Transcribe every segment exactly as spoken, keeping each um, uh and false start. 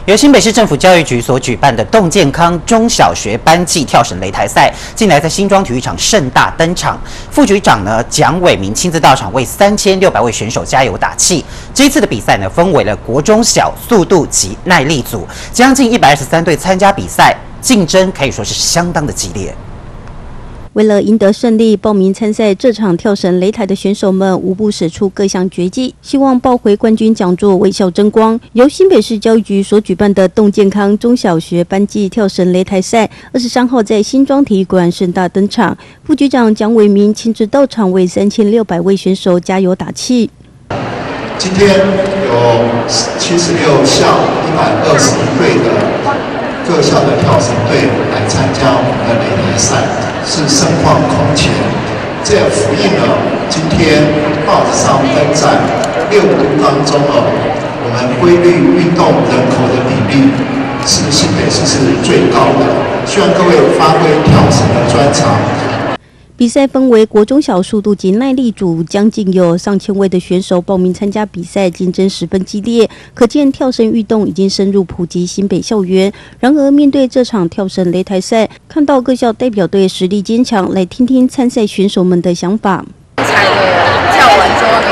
由新北市政府教育局所举办的动健康中小学班级跳绳擂台赛，近来在新庄体育场盛大登场。副局长呢蒋伟明亲自到场为三千六百位选手加油打气。这一次的比赛呢，分为了国中小速度及耐力组，将近一百二十三队参加比赛，竞争可以说是相当的激烈。 为了赢得胜利，报名参赛这场跳绳擂台的选手们无不使出各项绝技，希望抱回冠军奖座，为校争光。由新北市教育局所举办的动健康中小学班级跳绳擂台赛，二十三号在新庄体育馆盛大登场。副局长蒋伟明亲自到场，为三千六百位选手加油打气。 今天有七十六校一百二十队的各校的跳绳队来参加我们的擂台赛。 是盛况空前，这也反映了今天报纸上登在六都当中哦，我们规律运动人口的比例是新北市是最高的。希望各位发挥跳绳的专长。 比赛分为国中小速度及耐力组，将近有上千位的选手报名参加比赛，竞争十分激烈。可见跳绳运动已经深入普及新北校园。然而，面对这场跳绳擂台赛，看到各校代表队实力坚强，来听听参赛选手们的想法。 彩的跳完之后呢，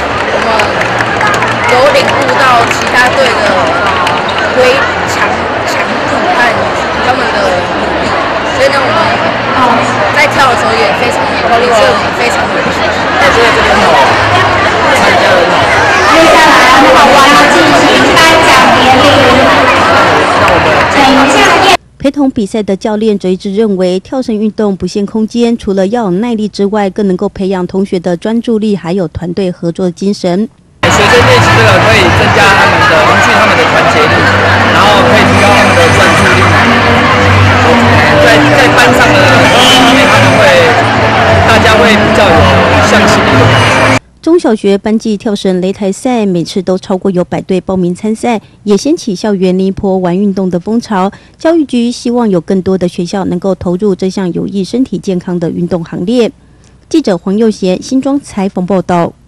我们有领悟到其他队的规强强度和他们的努力，所以呢，我们。 在跳的时候也非常的，力是非常的。我觉得这边好，参加很好。接下来我们要进行颁奖典礼。让我们等一下。 陪同比赛的教练则一直认为，跳绳运动不限空间，除了要有耐力之外，更能够培养同学的专注力，还有团队合作的精神。 学生练习这个可以增加他们的凝聚他们的团结力，然后可以提高他们的专注力。在在班上的里面，他们会大家会比较有向心力的感觉。 中小学班级跳绳擂台赛每次都超过有百队报名参赛，也掀起校园一波玩运动的风潮。教育局希望有更多的学校能够投入这项有益身体健康的运动行列。记者黄佑贤新庄采访报道。